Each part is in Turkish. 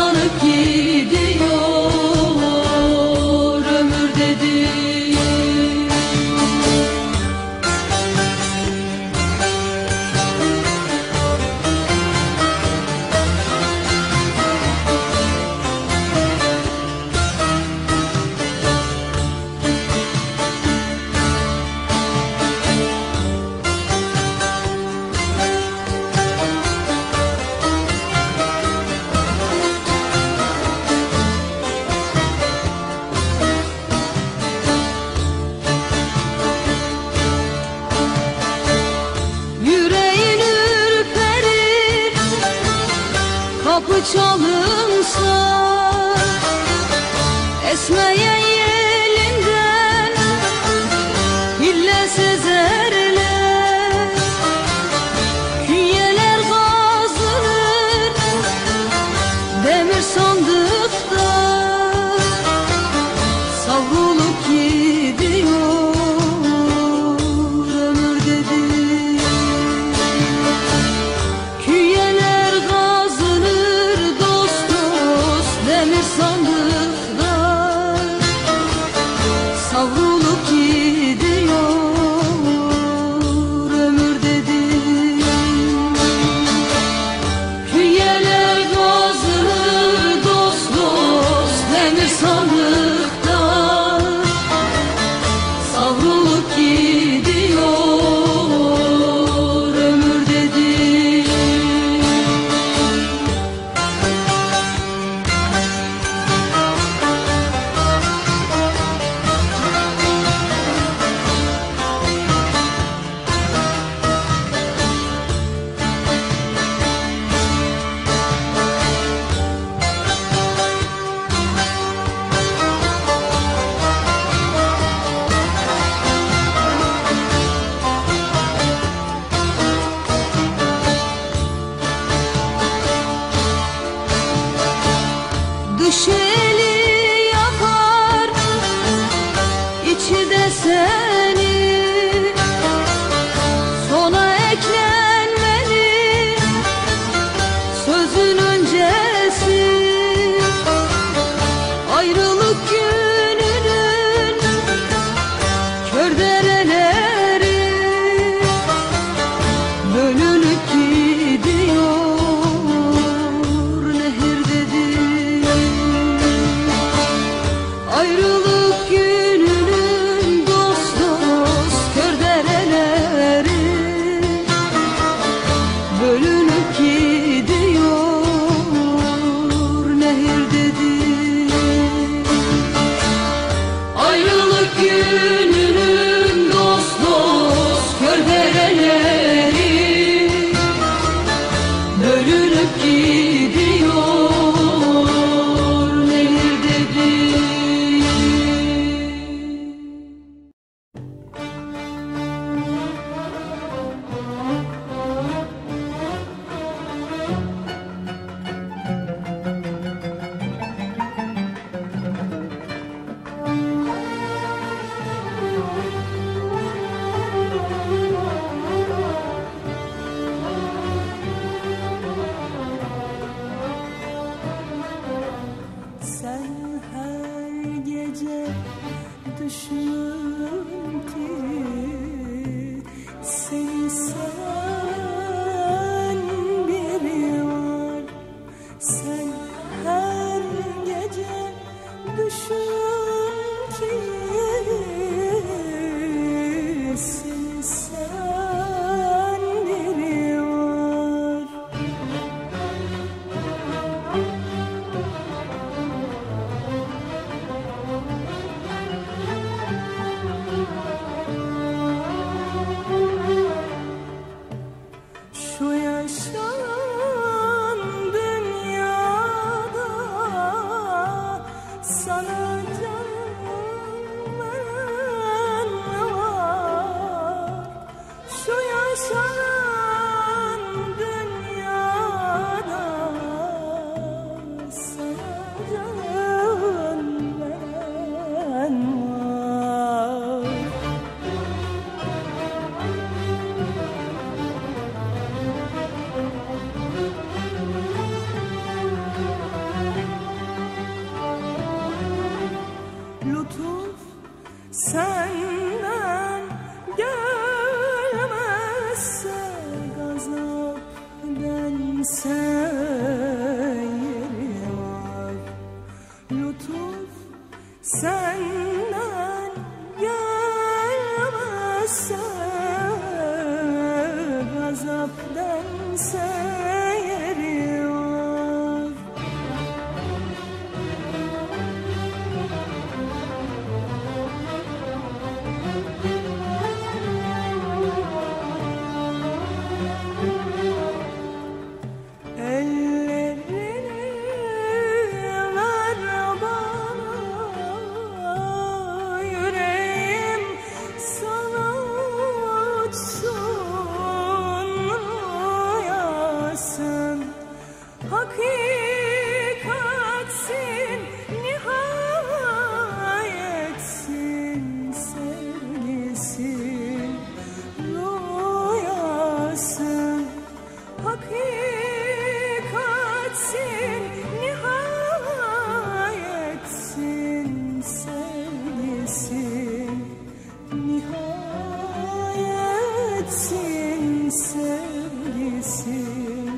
uzanıp gidiyor ömür dedi. Kapı çalınsa esmeyen yelinden hille sezerler, künyeler kazılır demir sandıkta, savrulup gidiyor ömür dedi. Künyeler kazılır dost dost demir sandıkta, savrulup gidiyor ömür dedi. Künyeler kazılır dost dost demir sandıkta, savrulup gidiyor ömür dedi. Dış eli yakar, içi de seni, sona eklenmeli sözün öncesi. Ayrılık gününün kör dereleri bölünüp gidiyor nehir dedi. Ayrılık gününün dost dost kör dereleri bölünüp gidiyor nehir dedi. Ayrılık gününün dost dost kör dereleri bölünüp gidiyor nehir dedi. Sen her gece düşün ki seni seven biri var. Sen her gece düşün ki seni seven biri var. senden gelmezse gazap dense yeri var. Lütuf senden gelmezse gazap dense yeri var. Hakikatsin, nihayetsin, sevgisin, rüyasın. Hakikatsin, nihayetsin, sevgisin, nihayetsin, sevgisin.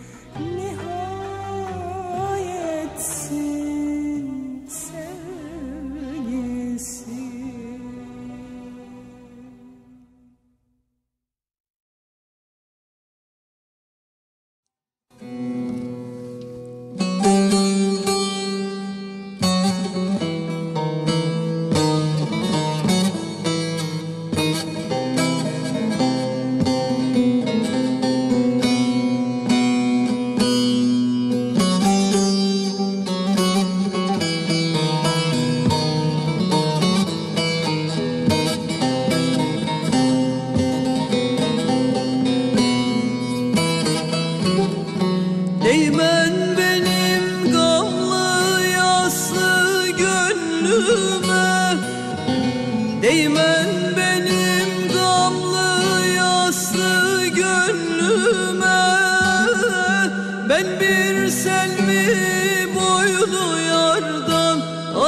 Değmen benim gamlı yaslı gönlüme, değmen benim gamlı yaslı gönlüme. Ben bir selvi boylu yardan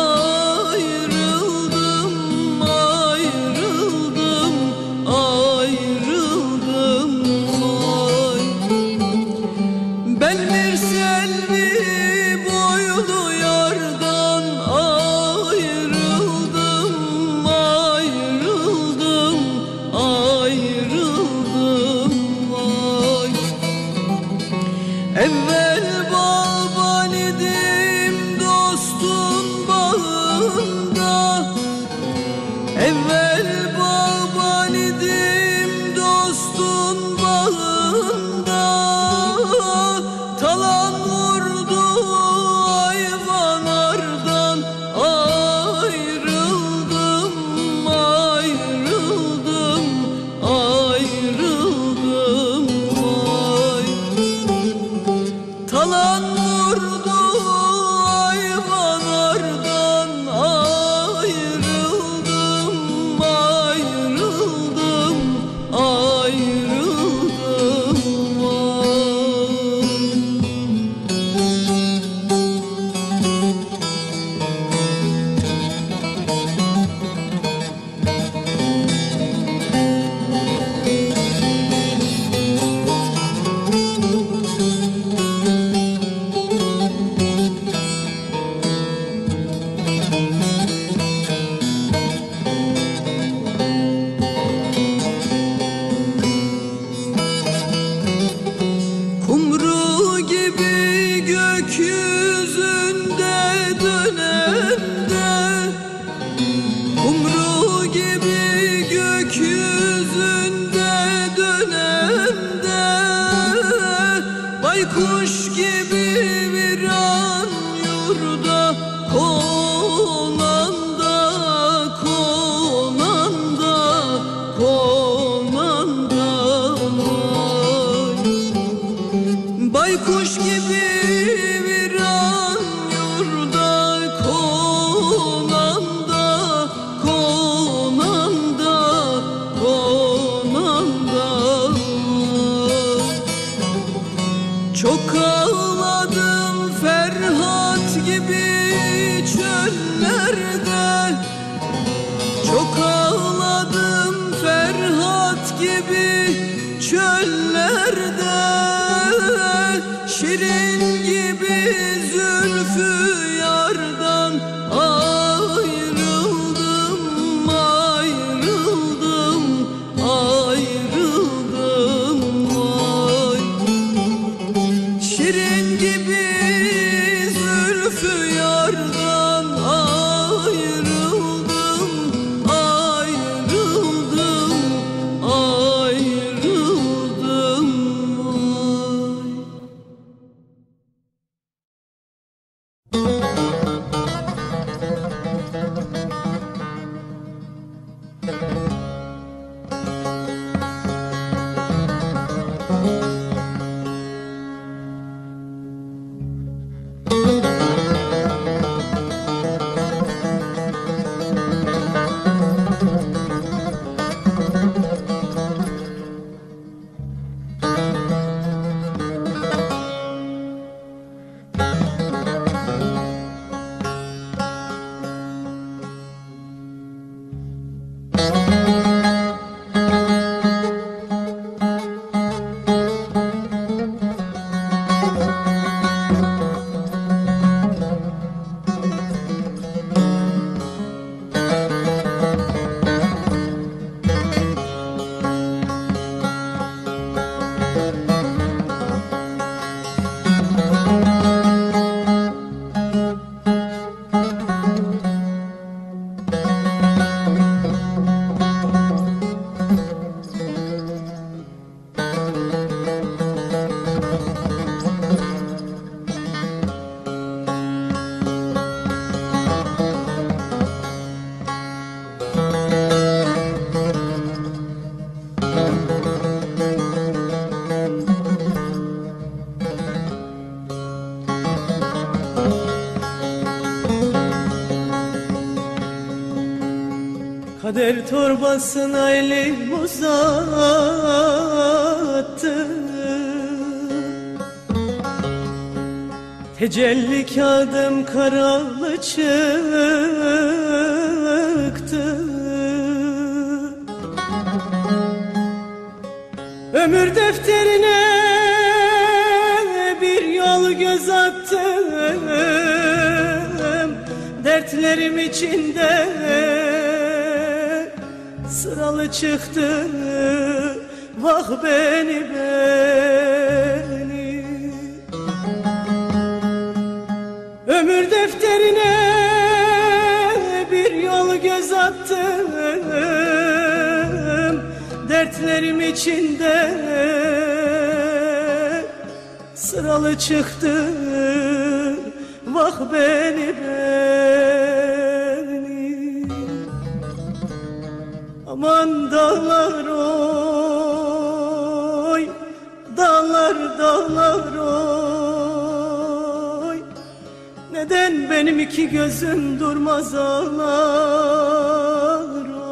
ayrıldım, ayrıldım, ayrıldım. Ben bir selvi boylu yardan ayrıldım, ayrıldım, ayrıldım. Vay. Evvel bağban idim dostun bağında, evvel bağban idim dostun bağında. Talan vurdu hayvanlardan ayrıldım, ayrıldım, ayrıldım. Vay. Talan vurdu hayvanlardan ayrıldım, ayrıldım, ayrıldım. Vay. Kumru gibi gökyüzünde dönemde, kumru gibi gökyüzünde dönemde, baykuş gibi viran yurda konanda, konanda, konanda. Baykuş gibi viran yurda konanda, konanda, konanda. Çok ağladım Ferhat gibi çöllerde, çok gibi çöllerde, şirin gibi zülfü yardan ayrıldım, ayrıldım, ayrıldım, vay. Şirin gibi zülfü yardan ayrıldım, ayrıldım, ayrıldım, vay. Kader torbasına elim uzattı, tecelli kağıdım karalı çıktı. Ömür defterine bir yol göz attım, dertlerim içinde sıralı çıktı. Vah beni beni, ömür defterine bir yol göz attım, dertlerim içinde sıralı çıktı. Vah beni beni. Aman dağlar oy, dağlar dağlar oy, neden benim iki gözüm durmaz ağlar oy.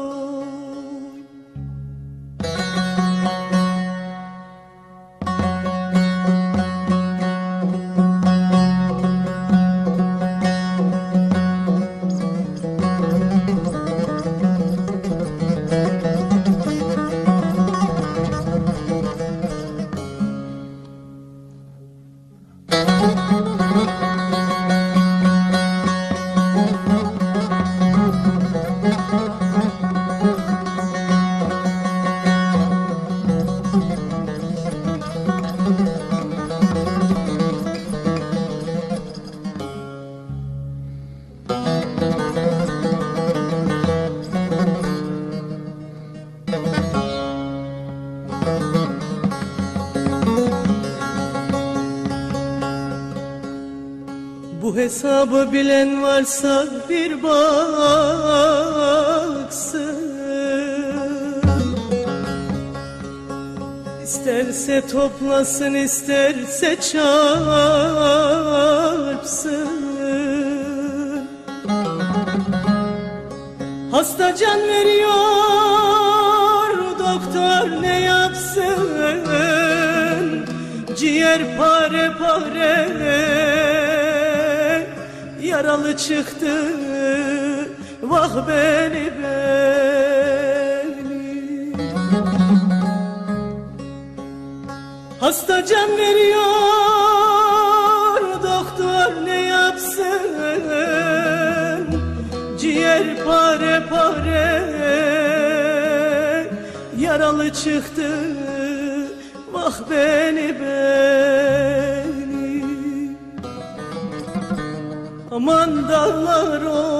Bu hesabı bilen varsa bir baksın, İsterse toplasın, isterse çarpsın. Hasta can veriyor, doktor ne yapsın? Ciğer pare pare, yaralı çıktı. Vah beni beni. Hasta can veriyor, doktor ne yapsın? Ciğer pare pare, yaralı çıktı. Vah beni beni. Aman dağlar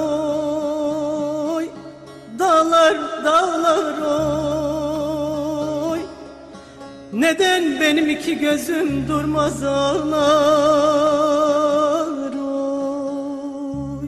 oy, dağlar dağlar oy. Neden benim iki gözüm durmaz ağlar oy.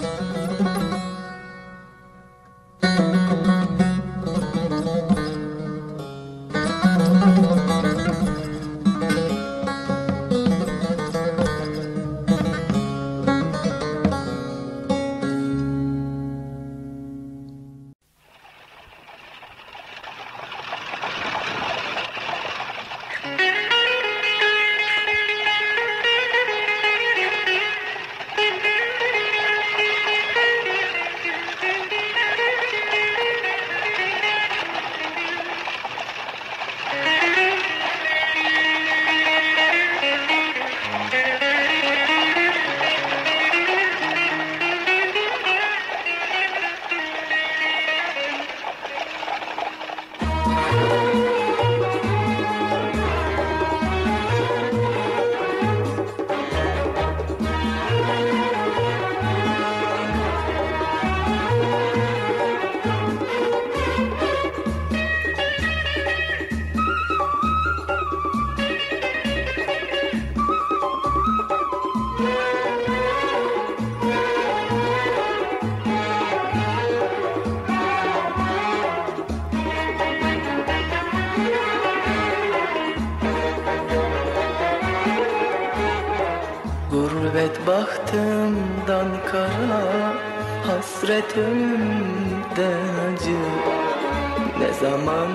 Gurbet bahtımdan kara, hasret önümden acı. Ne zaman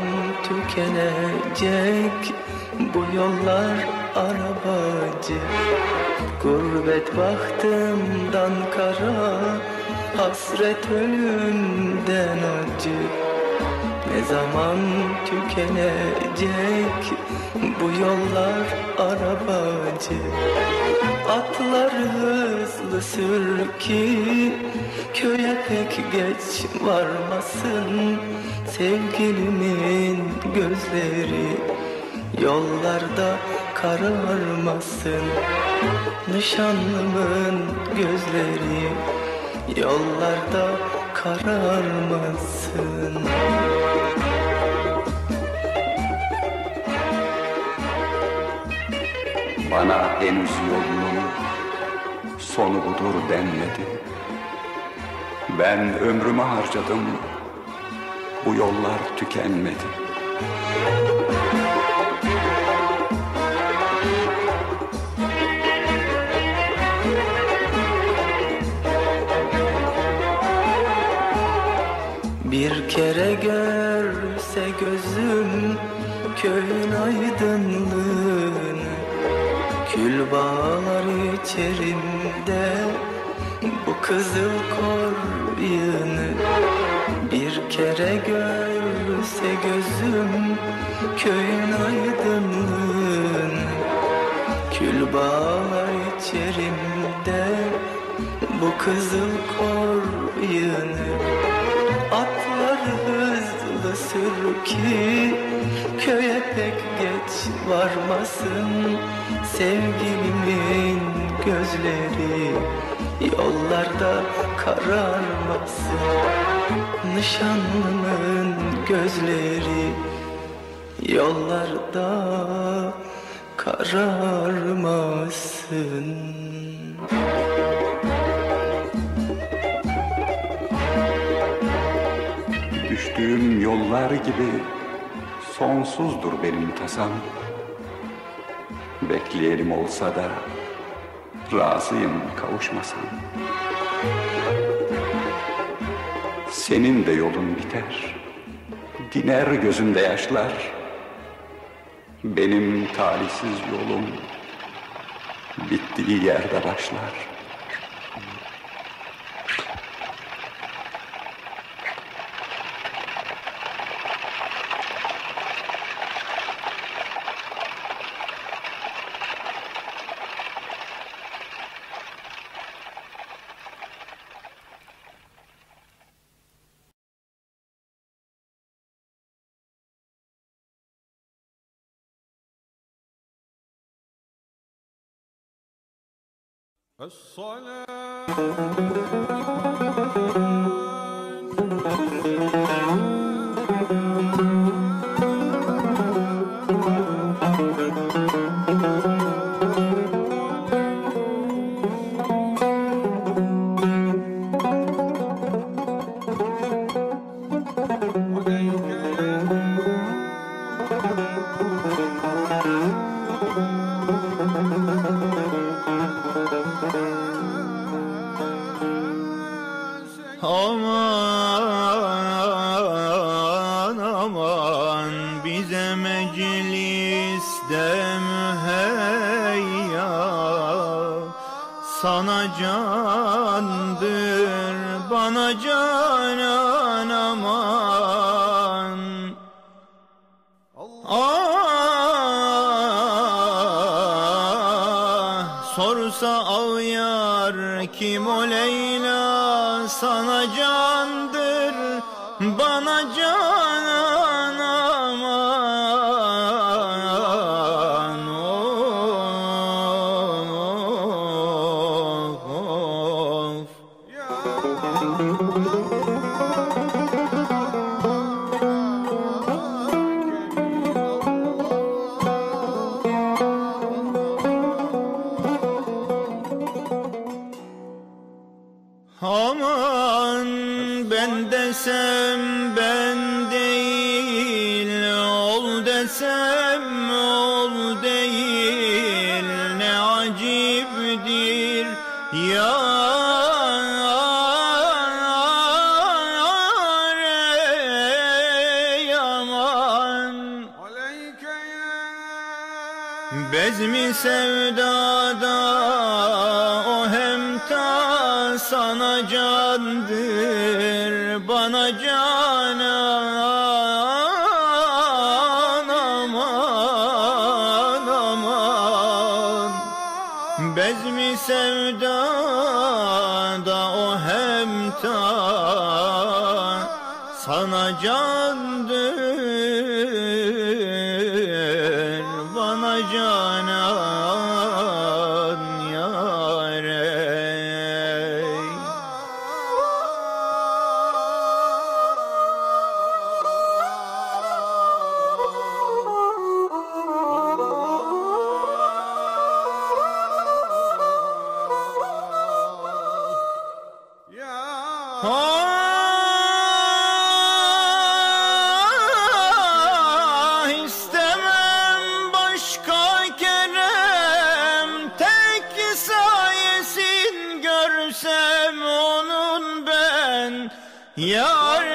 tükenecek bu yollar arabacı? Gurbet bahtımdan kara, hasret önümden acı. Ne zaman tükenecek bu yollar arabacı? Atlar hızlı sür ki köye pek geç varmasın. Sevgilimin gözleri yollarda kararmasın. Nişanlımın gözleri yollarda kararmasın. Bana henüz yolunun sonu budur denmedi. Ben ömrümü harcadım, bu yollar tükenmedi. Bir kere görse gözüm köyün aydınlığını, kül bağlar içerimde bu kızıl koryını. Bir kere görse gözüm köyün aydınlığını, kül bağlar içerimde bu kızıl koryını. Atlar hızlı sür ki köye pek geç varmasın. Sevgilimin gözleri yollarda kararmasın. Nişanlımın gözleri yollarda kararmasın. Düştüğüm yollar gibi sonsuzdur benim tasam. Bekleyelim olsa da razıyım kavuşmasam. Senin de yolun biter, diner gözünde yaşlar. Benim talihsiz yolum bittiği yerde başlar. Aman aman bize mecliste müheyya, sana candır bana canan aman. Sorsa ağyar kim o Leyla, sana candır bana canan aman. Of. Aman ben desem ben değil, ol desem ol değil, ne aciptir yâr ey aman. Bezmi sevdada o hemta, sana candır bana canan aman aman. Bezmi sevdada o hemta, sana candır bana canan yâr ey. İstemem başka kerem, tek sayesin görsem onun ben yar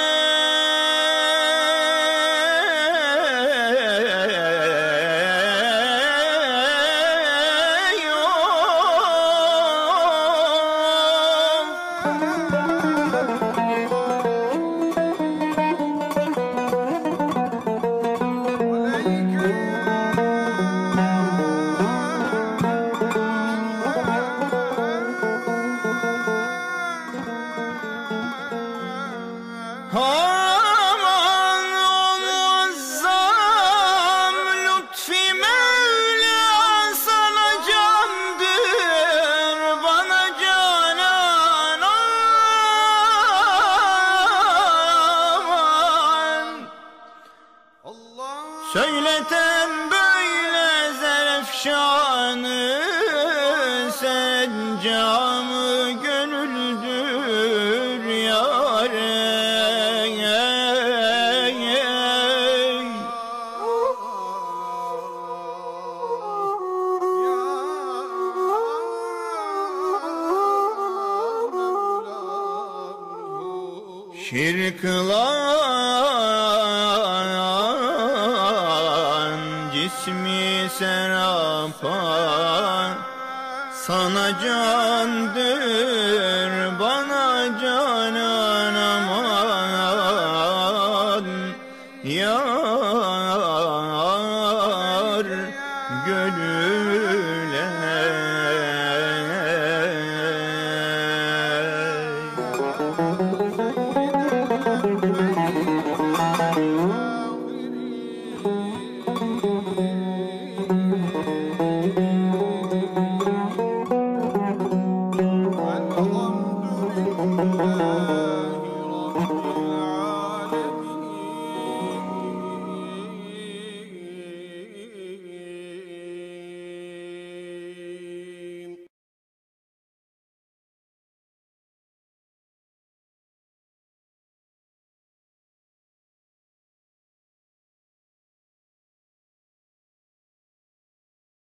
aman o muazzam lütfi Mevla, sana candır bana canan aman. Söyleten böyle zerefşanı, sen camı gönüldür yâr ey. Şirk kılan cismi serapan, sana candır bana canan aman. Yar gönüle Müzik